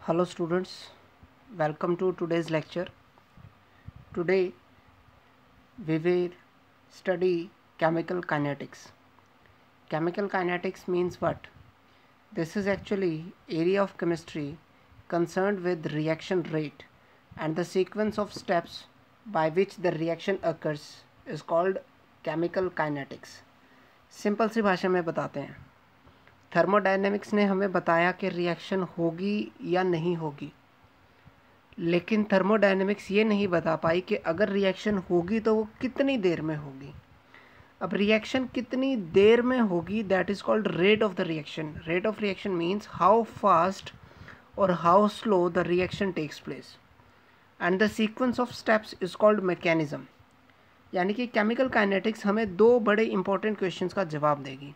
Hello students, welcome to today's lecture. Today we will study chemical kinetics. Chemical kinetics means what? This is actually area of chemistry concerned with reaction rate and the sequence of steps by which the reaction occurs is called chemical kinetics. Simple सी भाषा में बताते हैं, thermodynamics ने हमें बताया कि reaction होगी या नहीं होगी, लेकिन थर्मोडायनेमिक्स ये नहीं बता पाई कि अगर रिएक्शन होगी तो वो कितनी देर में होगी। अब रिएक्शन कितनी देर में होगी, that is called rate of the reaction. Rate of reaction means how fast और how slow the reaction takes place and the sequence of steps is called mechanism. यानी कि केमिकल काइनेटिक्स हमें दो बड़े इंपॉर्टेंट क्वेश्चंस का जवाब देगी.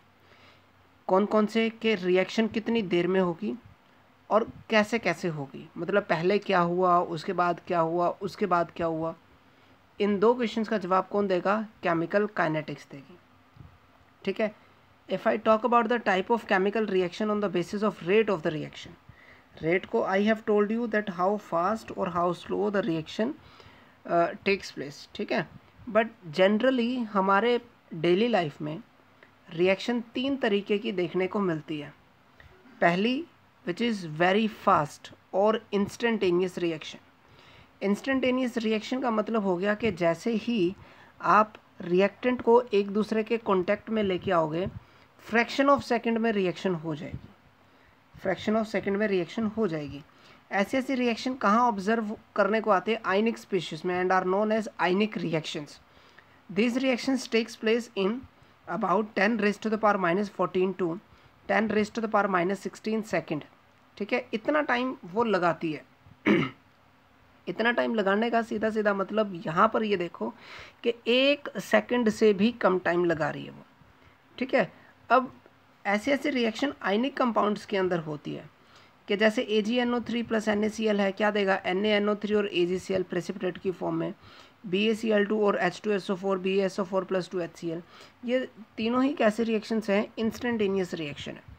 कौन कौन से कि रिएक्शन कितनी देर में होगी और कैसे कैसे होगी, मतलब पहले क्या हुआ, उसके बाद क्या हुआ, उसके बाद क्या हुआ. इन दो क्वेश्चंस का जवाब कौन देगा? केमिकल काइनेटिक्स देगी. ठीक है. If I talk about the type of chemical reaction on the basis of rate of the reaction, rate को I have told you that how fast और how slow the reaction takes place. ठीक है. But generally हमारे daily life में reaction तीन तरीके की देखने को मिलती है. पहली विच इज़ वेरी फास्ट और इंस्टेंटेनियस रिएक्शन. इंस्टेंटेनियस रिएक्शन का मतलब हो गया कि जैसे ही आप रिएक्टेंट को एक दूसरे के कांटेक्ट में लेके आओगे, फ्रैक्शन ऑफ सेकंड में रिएक्शन हो जाएगी. फ्रैक्शन ऑफ सेकंड में रिएक्शन हो जाएगी. ऐसी ऐसी रिएक्शन कहाँ ऑब्जर्व करने को आते हैं? आयनिक स्पीशीज में, and are known as ionic reactions. This reactions takes place in about 10 raised to the power minus 14 to 10 raised to the power minus 16 second. ठीक है. इतना टाइम वो लगाती है. इतना टाइम लगाने का सीधा सीधा मतलब यहाँ पर ये देखो कि 1 सेकंड से भी कम टाइम लगा रही है वो. ठीक है. अब ऐसे ऐसे रिएक्शन आयनिक कंपाउंड्स के अंदर होती है कि जैसे AgNO3 प्लस NaCl है, क्या देगा? NaNO3 और AgCl प्रेसिपिटेट की फॉर्म में, BaCl2 और H2SO4 BaSO4 प्लस 2HCl. ये तीनों ही कैसे रिएक्शंस हैं? इंस्टेंटेनियस रिएक्शन है.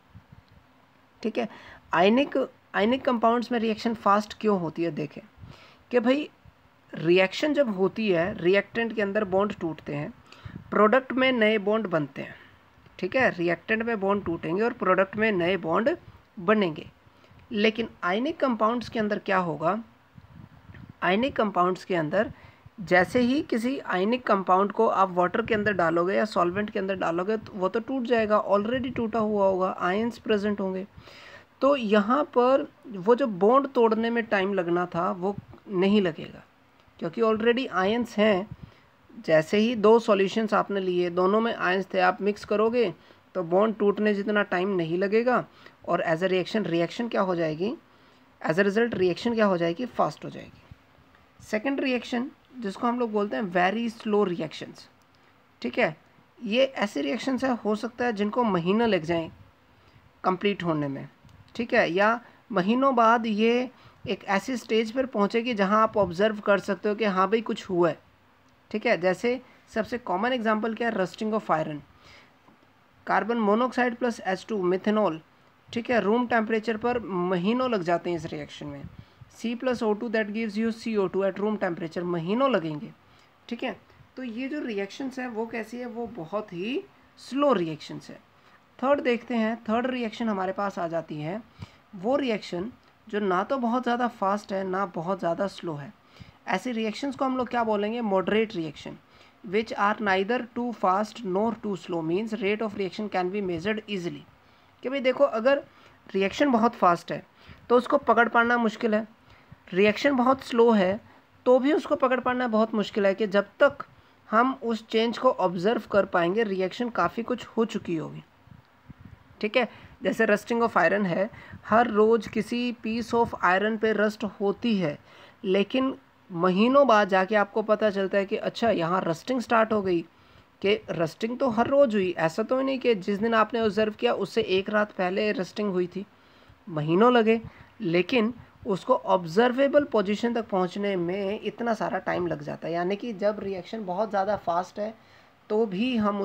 ठीक है. आयनिक कंपाउंड्स में रिएक्शन फास्ट क्यों होती है? देखें कि भाई रिएक्शन जब होती है, रिएक्टेंट के अंदर बॉन्ड टूटते हैं, प्रोडक्ट में नए बॉन्ड बनते हैं. ठीक है. रिएक्टेंट में बॉन्ड टूटेंगे और प्रोडक्ट में नए बॉन्ड बनेंगे. लेकिन आयनिक कंपाउंड्स के अंदर क्या होगा? आयनिक कंपाउंड्स के अंदर जैसे ही किसी आयनिक कंपाउंड को आप वाटर के अंदर डालोगे या सॉल्वेंट के अंदर डालोगे तो वो तो टूट जाएगा, ऑलरेडी टूटा हुआ होगा, आयंस प्रेजेंट होंगे. तो यहाँ पर वो जो बॉन्ड तोड़ने में टाइम लगना था वो नहीं लगेगा, क्योंकि ऑलरेडी आयंस हैं. जैसे ही दो सॉल्यूशंस आपने लिए, दोनों में आयंस थे, आप मिक्स करोगे तो बॉन्ड टूटने जितना टाइम नहीं लगेगा और एज अ रिएक्शन क्या हो जाएगी? एज अ रिजल्ट रिएक्शन क्या हो जाएगी? फास्ट हो जाएगी. सेकेंड रिएक्शन जिसको हम लोग बोलते हैं वेरी स्लो रिएक्शंस. ठीक है. ये ऐसे रिएक्शंस है, हो सकता है जिनको महीनों लग जाएं कंप्लीट होने में. ठीक है. या महीनों बाद ये एक ऐसी स्टेज पर पहुंचेगी जहां आप ऑब्जर्व कर सकते हो कि हाँ भाई कुछ हुआ है. ठीक है. जैसे सबसे कॉमन एग्जांपल क्या है? Rusting of iron. Carbon monoxide plus H2 methanol. ठीक है. रूम टेम्परेचर पर महीनों लग जाते हैं इस रिएक्शन में. C+O2 that gives you CO2 at room temperature, महीनों लगेंगे. ठीक है. तो ये जो रिएक्शंस है वो कैसी है? वो बहुत ही स्लो रिएक्शंस है. थर्ड देखते हैं. थर्ड रिएक्शन हमारे पास आ जाती है, वो रिएक्शन जो ना तो बहुत ज़्यादा फास्ट है ना बहुत ज़्यादा स्लो है. ऐसे रिएक्शंस को हम लोग क्या बोलेंगे? Moderate reaction. Which are neither too fast nor too slow, means rate of reaction can be measured easily. कि भाई देखो, अगर रिएक्शन बहुत फास्ट है तो उसको पकड़ पाना मुश्किल है, रिएक्शन बहुत स्लो है तो भी उसको पकड़ पाना बहुत मुश्किल है. कि जब तक हम उस चेंज को ऑब्जर्व कर पाएंगे रिएक्शन काफ़ी कुछ हो चुकी होगी. ठीक है. जैसे रस्टिंग ऑफ आयरन है, हर रोज़ किसी पीस ऑफ आयरन पे रस्ट होती है, लेकिन महीनों बाद जाके आपको पता चलता है कि अच्छा यहाँ रस्टिंग स्टार्ट हो गई. कि रस्टिंग तो हर रोज़ हुई, ऐसा तो नहीं कि जिस दिन आपने ऑब्जर्व किया उससे एक रात पहले रस्टिंग हुई थी. महीनों लगे, लेकिन उसको ऑब्जर्वेबल पोजीशन तक पहुंचने में इतना सारा टाइम लग जाता है. यानी कि जब रिएक्शन बहुत ज़्यादा फास्ट है तो भी हम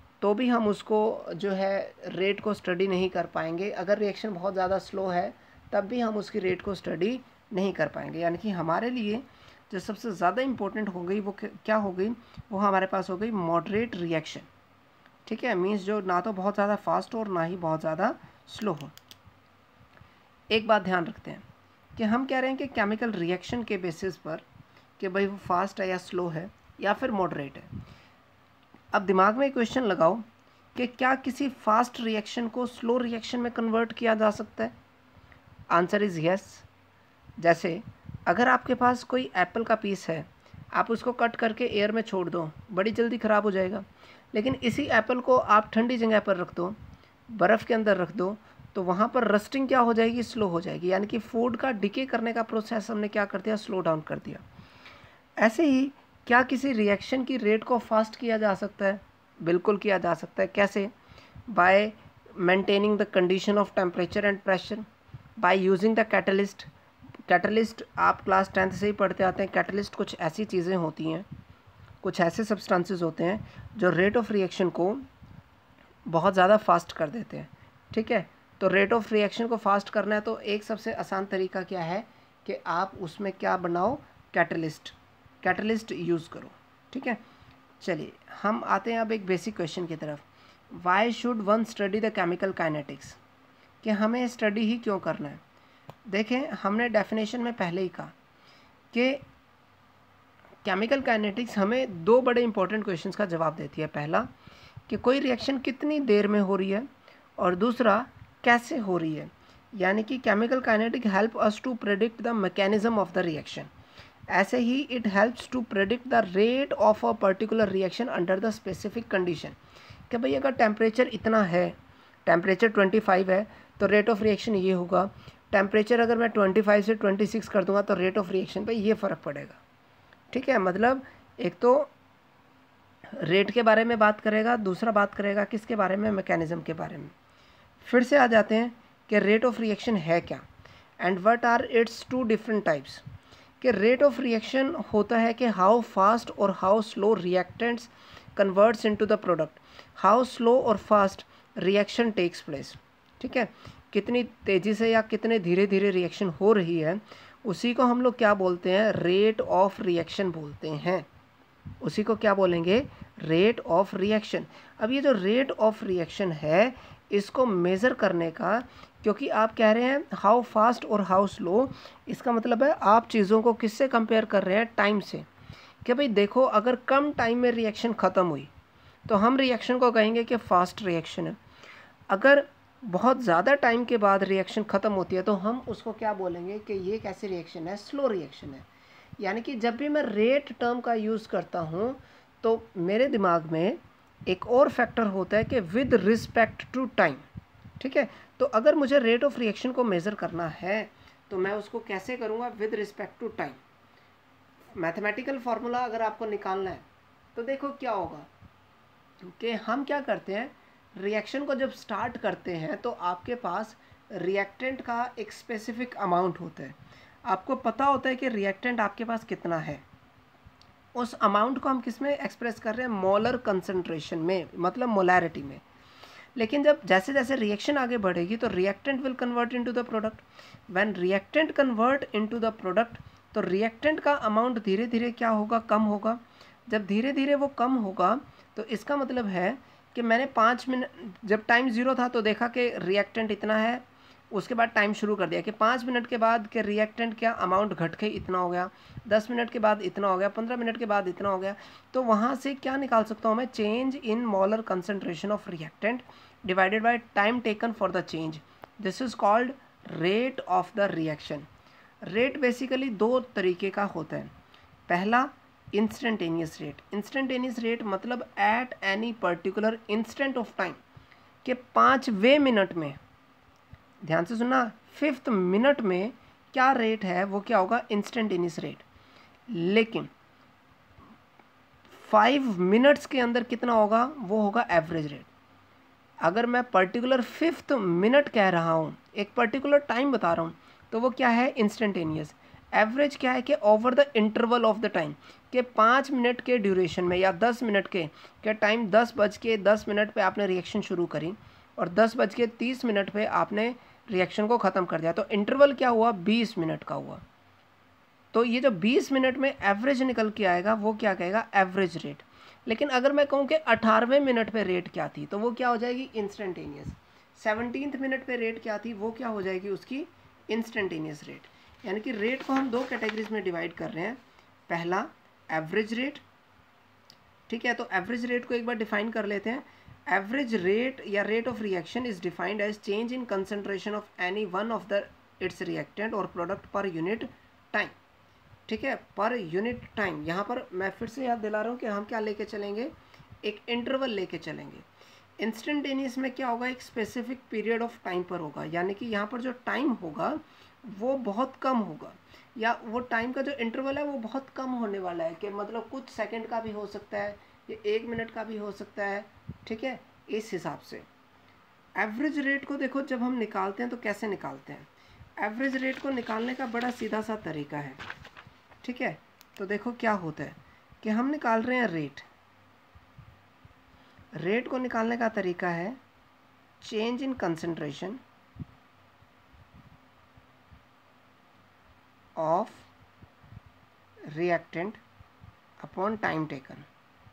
उसको जो है रेट को स्टडी नहीं कर पाएंगे. अगर रिएक्शन बहुत ज़्यादा स्लो है तब भी हम उसकी रेट को स्टडी नहीं कर पाएंगे। यानी कि हमारे लिए जो सबसे ज़्यादा इम्पोर्टेंट हो गई वो क्या हो गई, वो हमारे पास हो गई मॉडरेट रिएक्शन। ठीक है, मीन्स जो ना तो बहुत ज़्यादा फास्ट हो और ना ही बहुत ज़्यादा स्लो हो। एक बात ध्यान रखते हैं कि हम कह रहे हैं कि केमिकल रिएक्शन के बेसिस पर कि भाई वो फास्ट है या स्लो है या फिर मॉडरेट है। अब दिमाग में क्वेश्चन लगाओ कि क्या किसी फास्ट रिएक्शन को स्लो रिएक्शन में कन्वर्ट किया जा सकता है? Answer is yes. जैसे अगर आपके पास कोई एप्पल का पीस है, आप उसको कट करके एयर में छोड़ दो, बड़ी जल्दी ख़राब हो जाएगा। लेकिन इसी एप्पल को आप ठंडी जगह पर रख दो, बर्फ़ के अंदर रख दो, तो वहाँ पर रस्टिंग क्या हो जाएगी, स्लो हो जाएगी। यानी कि फूड का डिके करने का प्रोसेस हमने क्या कर दिया, स्लो डाउन कर दिया। ऐसे ही क्या किसी रिएक्शन की रेट को फास्ट किया जा सकता है? बिल्कुल किया जा सकता है। कैसे? By maintaining the condition of temperature and pressure, by using the catalyst. Catalyst आप क्लास 10th से ही पढ़ते आते हैं। कैटलिस्ट कुछ ऐसी चीज़ें होती हैं, कुछ ऐसे सब्सटेंसेस होते हैं जो रेट ऑफ रिएक्शन को बहुत ज़्यादा फास्ट कर देते हैं। ठीक है, तो रेट ऑफ रिएक्शन को फास्ट करना है तो एक सबसे आसान तरीका क्या है कि आप उसमें क्या बनाओ, कैटलिस्ट यूज़ करो। ठीक है, चलिए हम आते हैं अब एक बेसिक क्वेश्चन की तरफ। Why should one study the chemical kinetics, कि हमें स्टडी ही क्यों करना है? देखें, हमने डेफिनेशन में पहले ही कहा कि केमिकल काइनेटिक्स हमें दो बड़े इंपॉर्टेंट क्वेश्चंस का जवाब देती है। पहला कि कोई रिएक्शन कितनी देर में हो रही है, और दूसरा कैसे हो रही है। यानी कि chemical kinetic help us to predict the mechanism of the reaction. ऐसे ही it helps to predict the rate of a particular reaction under the specific condition. कि भाई अगर टेम्परेचर इतना है, टेम्परेचर 25 है तो रेट ऑफ रिएक्शन ये होगा। टेम्परेचर अगर मैं 25 से 26 कर दूंगा तो रेट ऑफ रिएक्शन पे ये फ़र्क पड़ेगा। ठीक है, मतलब एक तो रेट के बारे में बात करेगा, दूसरा बात करेगा किसके बारे में, मैकेनिज्म के बारे में। फिर से आ जाते हैं कि रेट ऑफ रिएक्शन है क्या, and what are its two different types. कि रेट ऑफ रिएक्शन होता है कि हाउ फास्ट और how slow reactants converts into the product, how slow और फास्ट रिएक्शन टेक्स प्लेस। ठीक है, कितनी तेज़ी से या कितने धीरे धीरे रिएक्शन हो रही है, उसी को हम लोग क्या बोलते हैं, रेट ऑफ रिएक्शन बोलते हैं। उसी को क्या बोलेंगे, रेट ऑफ रिएक्शन। अब ये जो रेट ऑफ रिएक्शन है, इसको मेज़र करने का, क्योंकि आप कह रहे हैं हाउ फास्ट और हाउ स्लो, इसका मतलब है आप चीज़ों को किससे कंपेयर कर रहे हैं, टाइम से। कि भाई देखो, अगर कम टाइम में रिएक्शन ख़त्म हुई तो हम रिएक्शन को कहेंगे कि फास्ट रिएक्शन है। अगर बहुत ज़्यादा टाइम के बाद रिएक्शन ख़त्म होती है तो हम उसको क्या बोलेंगे कि ये कैसी रिएक्शन है, स्लो रिएक्शन है। यानी कि जब भी मैं रेट टर्म का यूज़ करता हूँ तो मेरे दिमाग में एक और फैक्टर होता है कि विद रिस्पेक्ट टू टाइम। ठीक है, तो अगर मुझे रेट ऑफ रिएक्शन को मेज़र करना है तो मैं उसको कैसे करूँगा, with respect to time. Mathematical formula अगर आपको निकालना है तो देखो क्या होगा कि हम क्या करते हैं, रिएक्शन को जब स्टार्ट करते हैं तो आपके पास रिएक्टेंट का एक स्पेसिफिक अमाउंट होता है। आपको पता होता है कि रिएक्टेंट आपके पास कितना है। उस अमाउंट को हम किस में एक्सप्रेस कर रहे हैं, मोलर कंसंट्रेशन में, मतलब मोलैरिटी में। लेकिन जब जैसे जैसे रिएक्शन आगे बढ़ेगी तो reactant will convert into the product. When reactant convert into the product तो रिएक्टेंट का अमाउंट धीरे धीरे क्या होगा, कम होगा। जब धीरे धीरे वो कम होगा तो इसका मतलब है कि मैंने 5 मिनट, जब टाइम 0 था तो देखा कि रिएक्टेंट इतना है, उसके बाद टाइम शुरू कर दिया कि 5 मिनट के बाद के रिएक्टेंट क्या अमाउंट घट के इतना हो गया, 10 मिनट के बाद इतना हो गया, 15 मिनट के बाद इतना हो गया। तो वहाँ से क्या निकाल सकता हूँ मैं, change in molar concentration of reactant divided by time taken for the change. This is called rate of the reaction. Rate basically दो तरीके का होता है। पहला इंस्टेंटेनियस रेट। इंस्टेंटेनियस रेट मतलब at any particular instant of time, के 5वें minute में, ध्यान से सुनना, 5th मिनट में क्या रेट है वो क्या होगा, इंस्टेंटेनियस रेट। लेकिन 5 मिनट्स के अंदर कितना होगा, वो होगा एवरेज रेट। अगर मैं पर्टिकुलर 5th मिनट कह रहा हूँ, एक पर्टिकुलर टाइम बता रहा हूँ, तो वो क्या है, इंस्टेंटेनियस। एवरेज क्या है कि over the interval of the time, के 5 मिनट के ड्यूरेशन में या 10 मिनट के टाइम 10:10 पे आपने रिएक्शन शुरू करी और 10:30 पे आपने रिएक्शन को ख़त्म कर दिया। तो इंटरवल क्या हुआ, 20 मिनट का हुआ। तो ये जो 20 मिनट में एवरेज निकल के आएगा वो क्या कहेगा, एवरेज रेट। लेकिन अगर मैं कहूँ कि 18वें मिनट पे रेट क्या थी, तो वो क्या हो जाएगी, इंस्टेंटेनियस। 17th मिनट पे रेट क्या थी, वो क्या हो जाएगी उसकी, इंस्टेंटेनियस रेट। यानी कि रेट को हम दो कैटेगरीज में डिवाइड कर रहे हैं। पहला एवरेज रेट, ठीक है। तो एवरेज रेट को एक बार डिफाइन कर लेते हैं। एवरेज रेट या rate of reaction is defined as change in concentration of any one of the its reactant और प्रोडक्ट पर यूनिट टाइम, ठीक है, पर यूनिट टाइम। यहाँ पर मैं फिर से याद दिला रहा हूँ कि हम क्या लेके चलेंगे, एक इंटरवल लेके चलेंगे। इंस्टेंटेनियस में क्या होगा, एक स्पेसिफिक पीरियड ऑफ टाइम पर होगा, यानी कि यहाँ पर जो टाइम होगा वो बहुत कम होगा, या वो टाइम का जो इंटरवल है वो बहुत कम होने वाला है, कि मतलब कुछ सेकंड का भी हो सकता है, ये 1 मिनट का भी हो सकता है, ठीक है। इस हिसाब से एवरेज रेट को देखो जब हम निकालते हैं तो कैसे निकालते हैं। एवरेज रेट को निकालने का बड़ा सीधा सा तरीका है, ठीक है। तो देखो क्या होता है कि हम निकाल रहे हैं रेट। रेट को निकालने का तरीका है change in concentration of reactant upon time taken,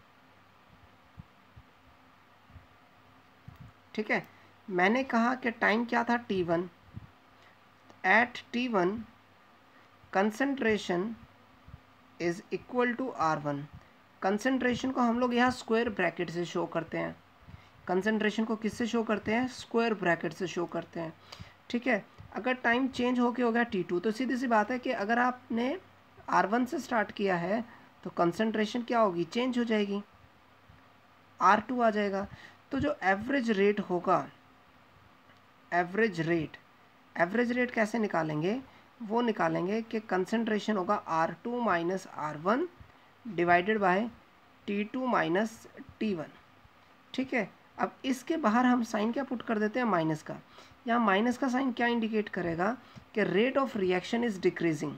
ठीक है। मैंने कहा कि टाइम क्या था, T1। At T1 concentration is equal to R1। Concentration को हम लोग यहाँ स्क्वायर ब्रैकेट से शो करते हैं। कंसंट्रेशन को किससे शो करते हैं, स्क्वायर ब्रैकेट से शो करते हैं, ठीक है। अगर टाइम चेंज होके हो गया T2, तो सीधी सी बात है कि अगर आपने R1 से स्टार्ट किया है तो कंसंट्रेशन क्या होगी, चेंज हो जाएगी, R2 आ जाएगा। तो जो एवरेज रेट होगा, एवरेज रेट कैसे निकालेंगे, वो निकालेंगे कि कंसंट्रेशन होगा R2 minus R1 divided by T2 minus T1, ठीक है। अब इसके बाहर हम साइन क्या पुट कर देते हैं, माइनस का। यहाँ माइनस का साइन क्या इंडिकेट करेगा कि rate of reaction is decreasing,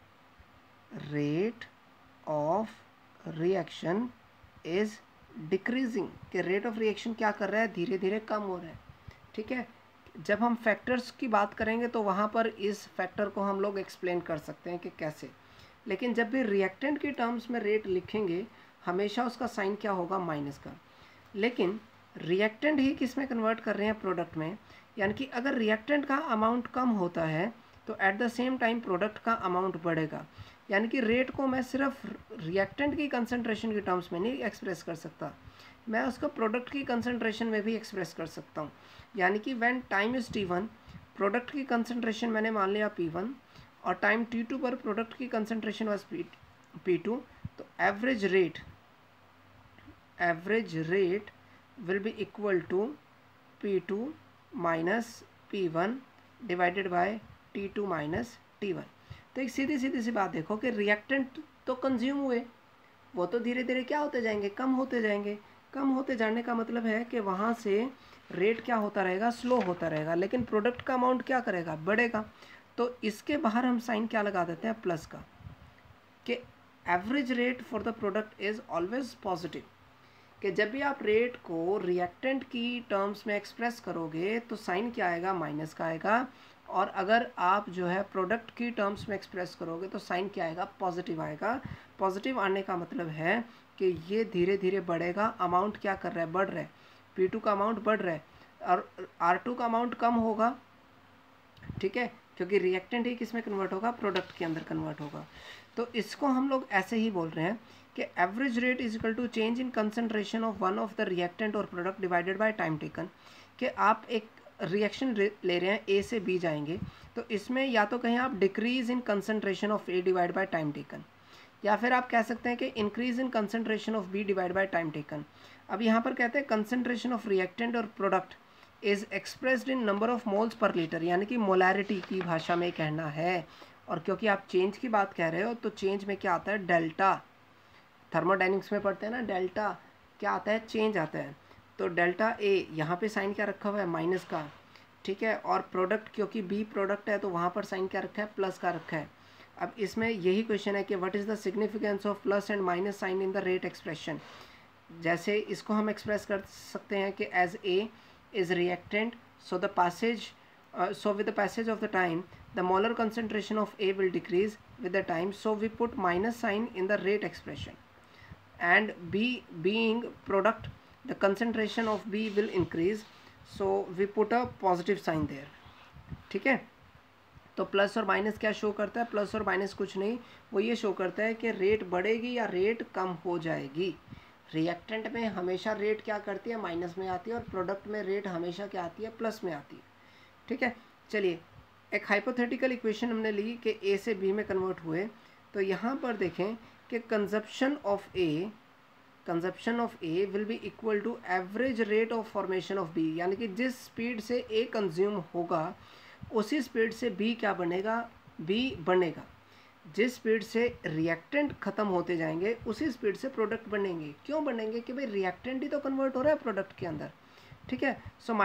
rate of reaction is decreasing, कि रेट ऑफ रिएक्शन क्या कर रहा है, धीरे धीरे कम हो रहा है, ठीक है। जब हम फैक्टर्स की बात करेंगे तो वहाँ पर इस फैक्टर को हम लोग एक्सप्लेन कर सकते हैं कि कैसे। लेकिन जब भी रिएक्टेंट के टर्म्स में रेट लिखेंगे हमेशा उसका साइन क्या होगा, माइनस का। लेकिन रिएक्टेंट ही किस में कन्वर्ट कर रहे हैं, प्रोडक्ट में। यानी कि अगर रिएक्टेंट का अमाउंट कम होता है तो at the same time product का अमाउंट बढ़ेगा। यानी कि रेट को मैं सिर्फ रिएक्टेंट की कंसंट्रेशन के टर्म्स में नहीं एक्सप्रेस कर सकता, मैं उसको प्रोडक्ट की कंसंट्रेशन में भी एक्सप्रेस कर सकता हूँ। यानी कि when time is T1, product की कंसंट्रेशन मैंने मान लिया P1, और टाइम T2 पर प्रोडक्ट की कंसंट्रेशन वाज P2, तो average rate will be equal to P2 minus P1 divided by T2 minus T1। तो एक सीधी सी बात देखो कि रिएक्टेंट तो कंज्यूम हुए, वो तो धीरे धीरे क्या होते जाएंगे, कम होते जाएंगे। कम होते जाने का मतलब है कि वहाँ से रेट क्या होता रहेगा, स्लो होता रहेगा, लेकिन प्रोडक्ट का अमाउंट क्या करेगा, बढ़ेगा। तो इसके बाहर हम साइन क्या लगा देते हैं, प्लस का, कि average rate for the product is always positive, कि जब भी आप रेट को रिएक्टेंट की टर्म्स में एक्सप्रेस करोगे तो साइन क्या आएगा, माइनस का आएगा, और अगर आप जो है प्रोडक्ट की टर्म्स में एक्सप्रेस करोगे तो साइन क्या आएगा, पॉजिटिव आएगा। पॉजिटिव आने का मतलब है कि ये धीरे धीरे बढ़ेगा, अमाउंट क्या कर रहा है, बढ़ रहा है, P2 का अमाउंट बढ़ रहा है, और R2 का अमाउंट कम होगा, ठीक है, क्योंकि रिएक्टेंट ही किस में कन्वर्ट होगा, प्रोडक्ट के अंदर कन्वर्ट होगा। तो इसको हम लोग ऐसे ही बोल रहे हैं कि average rate is equal to change in concentration of one of the reactant और product divided by time taken. कि आप एक रिएक्शन ले रहे हैं, ए से बी जाएंगे, तो इसमें या तो कहें आप decrease in concentration of A divide by time taken, या फिर आप कह सकते हैं कि increase in concentration of B divide by time taken. अब यहाँ पर कहते हैं कंसंट्रेशन ऑफ रिएक्टेंट और product is expressed in number of moles per litre, यानी कि मोलैरिटी की भाषा में कहना है। और क्योंकि आप चेंज की बात कह रहे हो तो चेंज में क्या आता है, डेल्टा। थर्मोडाइनमिक्स में पढ़ते हैं ना, डेल्टा क्या आता है, चेंज आता है। तो डेल्टा ए, यहाँ पे साइन क्या रखा हुआ है, माइनस का, ठीक है। और प्रोडक्ट, क्योंकि बी प्रोडक्ट है तो वहाँ पर साइन क्या रखा है, प्लस का रखा है। अब इसमें यही क्वेश्चन है कि what is the significance of plus and minus sign in the rate expression. जैसे इसको हम एक्सप्रेस कर सकते हैं कि as A is reactant, so the passage so with the passage of the time the molar concentration of A will decrease with the time, so we put minus sign in the rate expression. And B being product, the concentration of B will increase, so we put a positive sign there. ठीक है, तो plus और minus क्या show करता है? Plus और minus कुछ नहीं, वो ये शो करता है कि रेट बढ़ेगी या रेट कम हो जाएगी। रिएक्टेंट में हमेशा रेट क्या करती है? माइनस में आती है, और प्रोडक्ट में रेट हमेशा क्या आती है? प्लस में आती है। ठीक है, चलिए एक हाइपोथेटिकल इक्वेशन हमने ली कि ए से बी में कन्वर्ट हुए, तो यहाँ पर देखें कि consumption of A will be equal to average rate of formation of B, यानी कि जिस स्पीड से ए कंज्यूम होगा उसी स्पीड से बी क्या बनेगा? बी बनेगा। जिस स्पीड से रिएक्टेंट ख़त्म होते जाएंगे उसी स्पीड से प्रोडक्ट बनेंगे। क्यों बनेंगे? कि भाई रिएक्टेंट ही तो कन्वर्ट हो रहा है प्रोडक्ट के अंदर। ठीक है,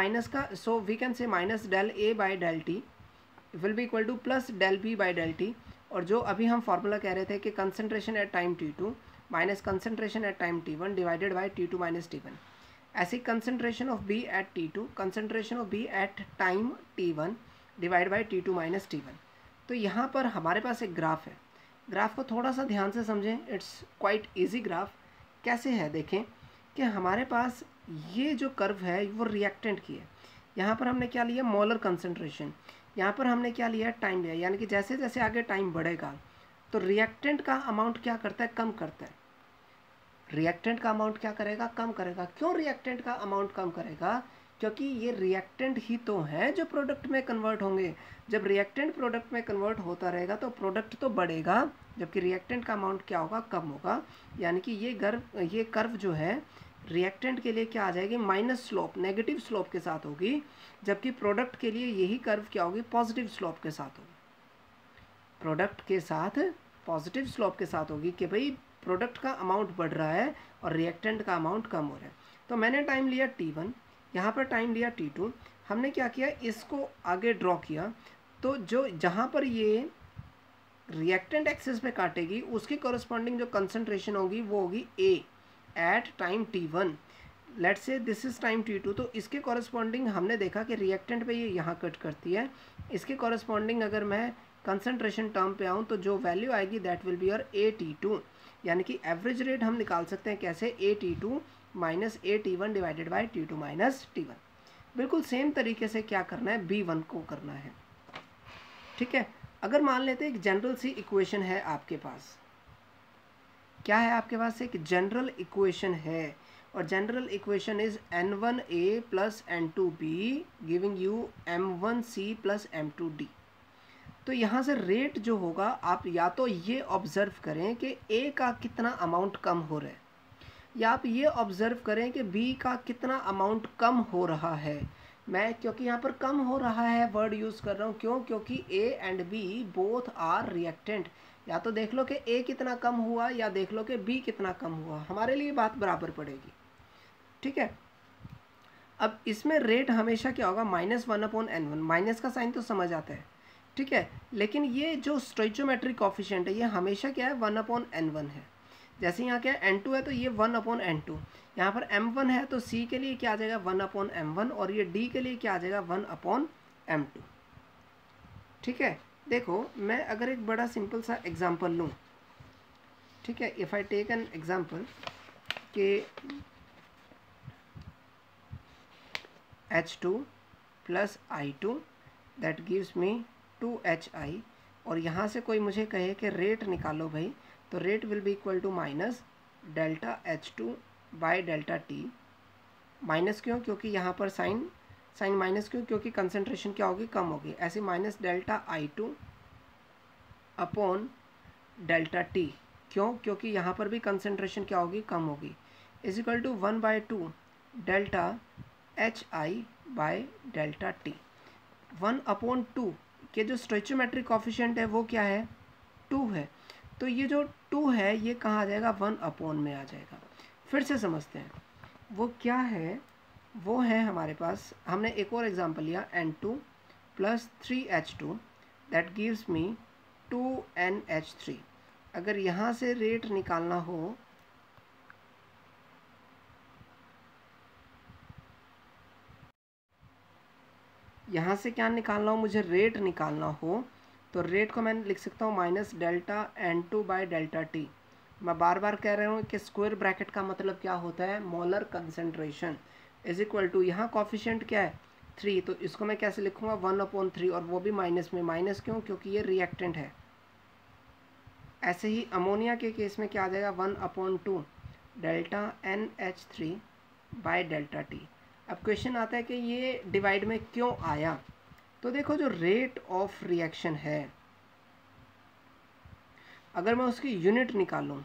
so we can say minus del A by del T will be equal to plus del B by del T, और जो अभी हम फॉर्मूला कह रहे थे कि concentration at time T2 minus concentration at time T1 divided by T2 minus T1। ऐसी concentration of B at T2, concentration of B at time T1 divide by T2 minus T1। तो यहाँ पर हमारे पास एक ग्राफ है, graph को थोड़ा सा ध्यान से समझें, इट्स क्वाइट इजी ग्राफ। कैसे है देखें कि हमारे पास ये जो कर्व है वो रिएक्टेंट की है। यहाँ पर हमने क्या लिया? Molar concentration. यहाँ पर हमने क्या लिया? टाइम लिया, यानी कि जैसे जैसे आगे टाइम बढ़ेगा तो रिएक्टेंट का अमाउंट क्या करता है? कम करता है। रिएक्टेंट का अमाउंट क्या करेगा? कम करेगा। क्यों रिएक्टेंट का अमाउंट कम करेगा? क्योंकि ये रिएक्टेंट ही तो हैं जो प्रोडक्ट में कन्वर्ट होंगे। जब रिएक्टेंट प्रोडक्ट में कन्वर्ट होता रहेगा तो प्रोडक्ट तो बढ़ेगा, जबकि रिएक्टेंट का अमाउंट क्या होगा? कम होगा। यानी कि ये कर्व जो है रिएक्टेंट के लिए क्या आ जाएगी? माइनस स्लोप, नेगेटिव स्लोप के साथ होगी, जबकि प्रोडक्ट के लिए यही कर्व क्या होगी? पॉजिटिव स्लोप के साथ होगी। प्रोडक्ट के साथ पॉजिटिव स्लोप के साथ होगी कि भाई प्रोडक्ट का अमाउंट बढ़ रहा है और रिएक्टेंट का अमाउंट कम हो रहा है। तो मैंने टाइम लिया T1, यहाँ पर टाइम लिया T2, हमने क्या किया? इसको आगे ड्रॉ किया, तो जो जहाँ पर ये रिएक्टेंट एक्सिस पे काटेगी उसकी कॉरस्पॉन्डिंग जो कंसंट्रेशन होगी वो होगी A at time T1। Let's say this is time T2, तो इसके कॉरस्पॉन्डिंग हमने देखा कि रिएक्टेंट पे ये यहाँ कट करती है। इसके कॉरस्पॉन्डिंग अगर मैं कंसंट्रेशन टर्म पे आऊँ तो जो वैल्यू आएगी that will be your AT2, यानी कि एवरेज रेट हम निकाल सकते हैं कैसे? AT2 minus AT1 divided by T2 minus T1। बिल्कुल सेम तरीके से क्या करना है? B1 को करना है। ठीक है, अगर मान लेते हैं एक जनरल सी इक्वेशन है आपके पास, क्या है आपके पास? एक जनरल इक्वेशन है, और general equation is N1A plus N2B giving you M1C plus M2D। तो यहाँ से रेट जो होगा आप या तो ये ऑब्जर्व करें कि A का कितना अमाउंट कम हो रहा है, या आप ये ऑब्जर्व करें कि B का कितना अमाउंट कम हो रहा है। मैं क्योंकि यहाँ पर कम हो रहा है वर्ड यूज़ कर रहा हूँ, क्यों? क्योंकि A and B both are reactant. या तो देख लो कि A कितना कम हुआ या देख लो कि B कितना कम हुआ, हमारे लिए बात बराबर पड़ेगी। ठीक है, अब इसमें रेट हमेशा क्या होगा? -1/n1। माइनस का साइन तो समझ आता है, ठीक है, लेकिन ये जो स्टोइचोमेट्रिक कॉफिशिएंट है ये हमेशा क्या है? 1/n1 है। जैसे यहाँ क्या है? n2 है तो ये 1/n2। यहाँ पर m1 है तो c के लिए क्या आ जाएगा? 1/m1, और ये d के लिए क्या आ जाएगा? 1/m2। ठीक है, देखो मैं अगर एक बड़ा सिंपल सा एग्जांपल लूँ, ठीक है, if I take an example कि H2 plus I2 that gives me 2HI, और यहाँ से कोई मुझे कहे कि रेट निकालो भाई, तो rate will be equal to minus delta H2 by delta T। Minus क्यों? क्योंकि यहाँ पर साइन माइनस क्यों? क्योंकि कंसंट्रेशन क्या होगी? कम होगी। ऐसे minus delta I2 upon delta T। क्यों? क्योंकि यहाँ पर भी कंसंट्रेशन क्या होगी? कम होगी। Is equal to 1/2 delta HI by delta T। 1/2 के जो स्टोइचोमेट्रिक कॉफिशिएंट है वो क्या है? 2 है। तो ये जो 2 है ये कहाँ आ जाएगा? 1/ में आ जाएगा। फिर से समझते हैं वो क्या है। वो है हमारे पास, हमने एक और एग्जांपल लिया N2 plus 3H2 that gives me 2NH3। अगर यहाँ से रेट निकालना हो यहाँ से क्या निकालना हो, मुझे रेट निकालना हो, तो रेट को मैं लिख सकता हूँ minus delta N2 by delta T. मैं बार बार कह रहा हूँ कि स्क्वायर ब्रैकेट का मतलब क्या होता है, molar concentration is equal to, यहाँ कॉफिशिएंट क्या है 3, तो इसको मैं कैसे लिखूँगा 1/3, और वो भी माइनस में। माइनस क्यों, क्योंकि ये रिएक्टेंट है। ऐसे ही अमोनिया के केस में क्या आ जाएगा 1/2 delta NH3 by delta T. अब क्वेश्चन आता है कि ये डिवाइड में क्यों आया, तो देखो जो रेट ऑफ रिएक्शन है, अगर मैं उसकी यूनिट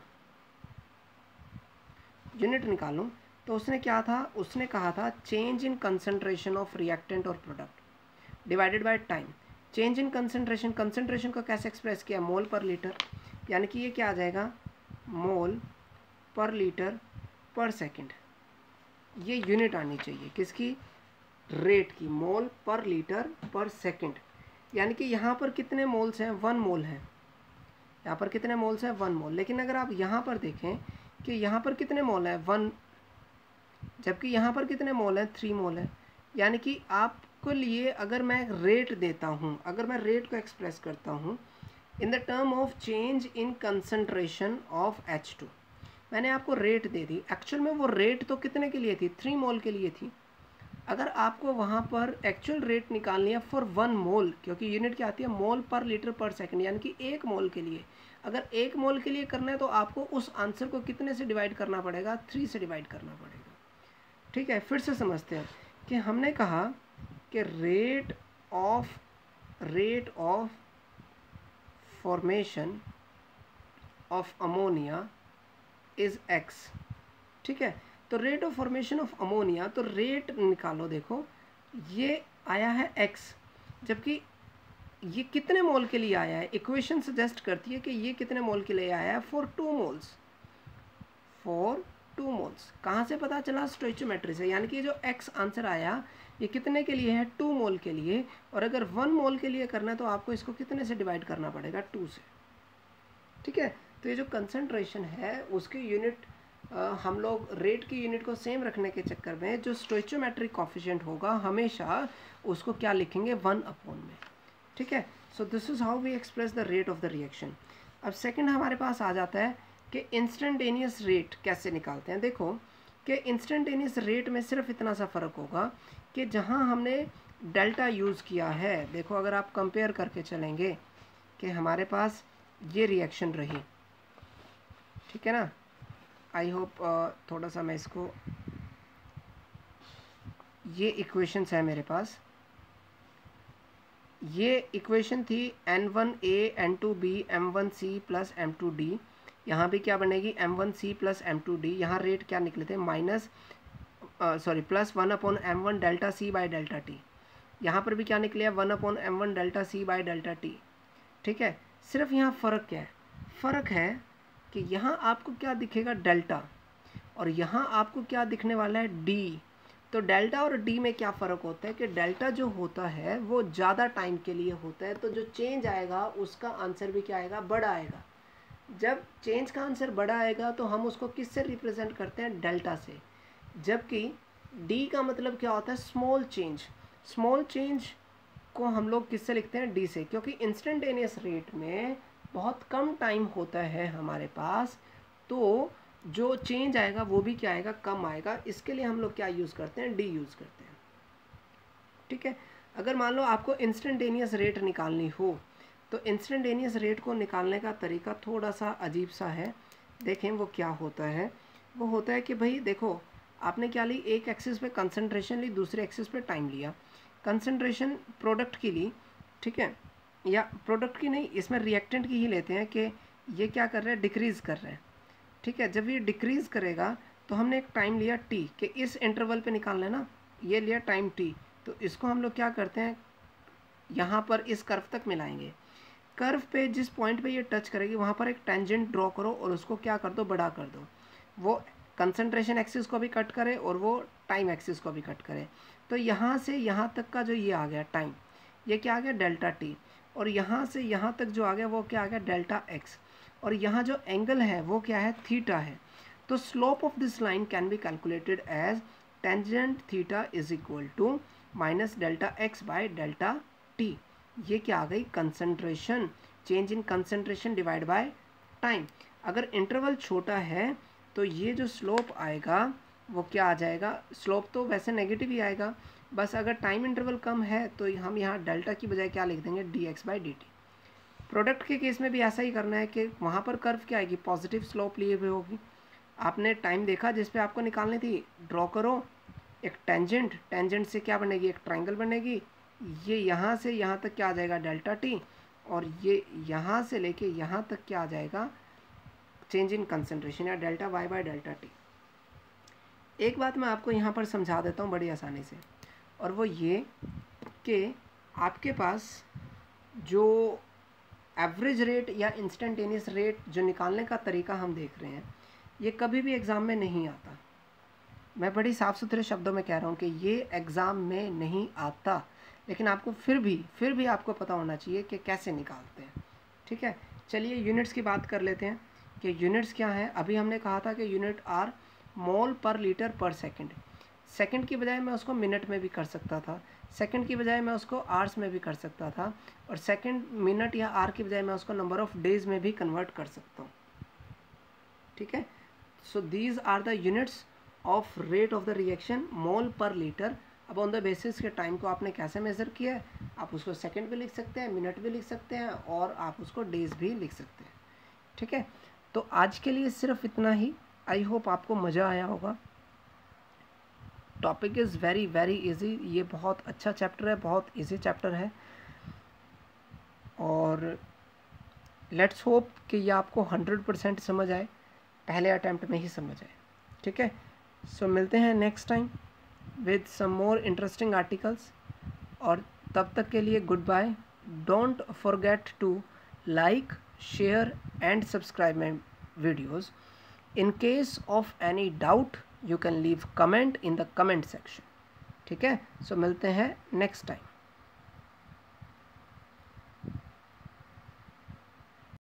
निकालूं तो उसने क्या था, उसने कहा था change in concentration of reactant और product divided by time. Change in concentration को कैसे एक्सप्रेस किया, मोल पर लीटर, यानी कि ये क्या आ जाएगा मोल पर लीटर पर सेकंड। ये यूनिट आनी चाहिए किसकी, रेट की, मोल पर लीटर पर सेकंड। यानी कि यहाँ पर कितने मोल्स हैं, 1 मोल है। यहाँ पर कितने मोल्स हैं, 1 मोल। लेकिन अगर आप यहाँ पर देखें कि यहाँ पर कितने मोल हैं, 1, जबकि यहाँ पर कितने मोल हैं, 3 मोल है। यानी कि आपको लिए अगर मैं रेट देता हूँ, अगर मैं रेट को एक्सप्रेस करता हूँ in the term of change in concentration of H2, मैंने आपको रेट दे दी, एक्चुअल में वो रेट तो कितने के लिए थी, 3 मोल के लिए थी। अगर आपको वहाँ पर एक्चुअल रेट निकालनी है फॉर 1 मोल, क्योंकि यूनिट क्या आती है मोल पर लीटर पर सेकंड, यानी कि 1 मोल के लिए, अगर 1 मोल के लिए करना है तो आपको उस आंसर को कितने से डिवाइड करना पड़ेगा, 3 से डिवाइड करना पड़ेगा। ठीक है, फिर से समझते हैं कि हमने कहा कि rate of formation of ammonia is x। ठीक है, तो rate of formation of ammonia, तो रेट निकालो, देखो ये आया है x, जबकि ये कितने मोल के लिए आया है, इक्वेशन सजेस्ट करती है कि ये कितने मोल के लिए आया है, फॉर 2 मोल्स। कहाँ से पता चला, स्टोइचोमेट्री से। यानी कि जो x आंसर आया ये कितने के लिए है, 2 मोल के लिए, और अगर 1 मोल के लिए करना है तो आपको इसको कितने से डिवाइड करना पड़ेगा, 2 से। ठीक है, तो ये जो कंसंट्रेशन है उसकी यूनिट हम लोग रेट की यूनिट को सेम रखने के चक्कर में जो स्टोइचोमेट्रिक कॉफिशिएंट होगा हमेशा उसको क्या लिखेंगे, 1/में। ठीक है, so this is how we express the rate of the reaction. अब सेकंड हमारे पास आ जाता है कि इंस्टेंटेनियस रेट कैसे निकालते हैं। देखो कि इंस्टेंटेनियस रेट में सिर्फ इतना सा फ़र्क होगा कि जहाँ हमने डेल्टा यूज़ किया है, देखो अगर आप कंपेयर करके चलेंगे कि हमारे पास ये रिएक्शन रही, ठीक है ना। आई होप थोड़ा सा मैं इसको, ये इक्वेशंस है मेरे पास, ये इक्वेशन थी N1A N2B M1C plus M2D। यहाँ भी क्या बनेगी, M1C प्लस M2D। यहाँ रेट क्या निकले थे, plus 1/m1 delta C by delta T. यहाँ पर भी क्या निकले, 1/m1 delta C by delta T. ठीक है, सिर्फ यहाँ फ़र्क क्या है, फ़र्क है कि यहाँ आपको क्या दिखेगा, डेल्टा, और यहाँ आपको क्या दिखने वाला है, डी। तो डेल्टा और डी में क्या फ़र्क होता है कि डेल्टा जो होता है वो ज़्यादा टाइम के लिए होता है, तो जो चेंज आएगा उसका आंसर भी क्या आएगा, बड़ा आएगा। जब चेंज का आंसर बड़ा आएगा तो हम उसको किससे रिप्रेजेंट करते हैं, डेल्टा से। जबकि डी का मतलब क्या होता है, स्मॉल चेंज। स्मॉल चेंज को हम लोग किससे लिखते हैं, डी से, क्योंकि इंस्टेंटेनियस रेट में बहुत कम टाइम होता है हमारे पास, तो जो चेंज आएगा वो भी क्या आएगा, कम आएगा। इसके लिए हम लोग क्या यूज़ करते हैं, डी यूज़ करते हैं। ठीक है, अगर मान लो आपको इंस्टेंटेनियस रेट निकालनी हो तो इंस्टेंटेनियस रेट को निकालने का तरीका थोड़ा सा अजीब सा है। देखें वो क्या होता है, वो होता है कि भाई देखो आपने क्या ली, एक एक्सिस पे कंसंट्रेशन ली, दूसरे एक्सिस पे टाइम लिया। कंसंट्रेशन प्रोडक्ट की ली, ठीक है, या प्रोडक्ट की नहीं, इसमें रिएक्टेंट की ही लेते हैं कि ये क्या कर रहे हैं, डिक्रीज़ कर रहे हैं। ठीक है, जब ये डिक्रीज़ करेगा तो हमने एक टाइम लिया टी, कि इस इंटरवल पे निकालना है ना, ये लिया टाइम टी, तो इसको हम लोग क्या करते हैं, यहाँ पर इस कर्व तक मिलाएंगे। कर्व पे जिस पॉइंट पे ये टच करेगी वहाँ पर एक टेंजेंट ड्रॉ करो और उसको क्या कर दो, बड़ा कर दो। वो कंसंट्रेशन एक्सिस को भी कट करे और वो टाइम एक्सिस को भी कट करे। तो यहाँ से यहाँ तक का जो ये आ गया टाइम, ये क्या आ गया, डेल्टा टी, और यहाँ से यहाँ तक जो आ गया वो क्या आ गया, डेल्टा एक्स, और यहाँ जो एंगल है वो क्या है, थीटा है। तो slope of this line can be calculated as tangent theta is equal to minus delta X by delta T. ये क्या आ गई, concentration, change in concentration divide by time. अगर इंटरवल छोटा है तो ये जो स्लोप आएगा वो क्या आ जाएगा, स्लोप तो वैसे नेगेटिव ही आएगा, बस अगर टाइम इंटरवल कम है तो हम यहाँ डेल्टा की बजाय क्या लिख देंगे, D X by D T. Product के केस में भी ऐसा ही करना है कि वहाँ पर कर्व क्या आएगी, पॉजिटिव स्लोप लिए हुए होगी। आपने टाइम देखा जिस पे आपको निकालनी थी, ड्रॉ करो एक टेंजेंट, टेंजेंट से क्या बनेगी, एक ट्रायंगल बनेगी। ये यहाँ से यहाँ तक क्या आ जाएगा, डेल्टा टी, और ये यहाँ से लेके यहाँ तक क्या आ जाएगा, चेंज इन कंसंट्रेशन या delta Y by delta T. एक बात मैं आपको यहाँ पर समझा देता हूँ बड़ी आसानी से, और वो ये कि आपके पास जो एवरेज रेट या इंस्टेंटेनियस रेट जो निकालने का तरीका हम देख रहे हैं, ये कभी भी एग्ज़ाम में नहीं आता। मैं बड़ी साफ़ सुथरे शब्दों में कह रहा हूँ कि ये एग्ज़ाम में नहीं आता, लेकिन आपको फिर भी आपको पता होना चाहिए कि कैसे निकालते हैं। ठीक है, चलिए यूनिट्स की बात कर लेते हैं कि यूनिट्स क्या हैं। अभी हमने कहा था कि unit are mole per litre पर सेकंड। सेकंड की बजाय मैं उसको मिनट में भी कर सकता था, सेकंड की बजाय मैं उसको आवर्स में भी कर सकता था, और सेकंड मिनट या आर की बजाय मैं उसको नंबर ऑफ डेज में भी कन्वर्ट कर सकता हूँ। ठीक है, so these are the units of rate of the reaction, mole per litre. अब ऑन द बेसिस के टाइम को आपने कैसे मेज़र किया है, आप उसको सेकंड भी लिख सकते हैं, मिनट भी लिख सकते हैं, और आप उसको डेज भी लिख सकते हैं। ठीक है, तो आज के लिए सिर्फ इतना ही। आई होप आपको मज़ा आया होगा। Topic is very very easy, ये बहुत अच्छा चैप्टर है, बहुत इजी चैप्टर है, और लेट्स होप कि ये आपको 100% समझ आए, पहले अटैम्प्ट में ही समझ आए। ठीक है, सो मिलते हैं next time with some more interesting articles, और तब तक के लिए good bye. Don't forget to like, share and subscribe my videos. In case of any doubt, you can leave comment in the comment section. ठीक है, so मिलते हैं next time.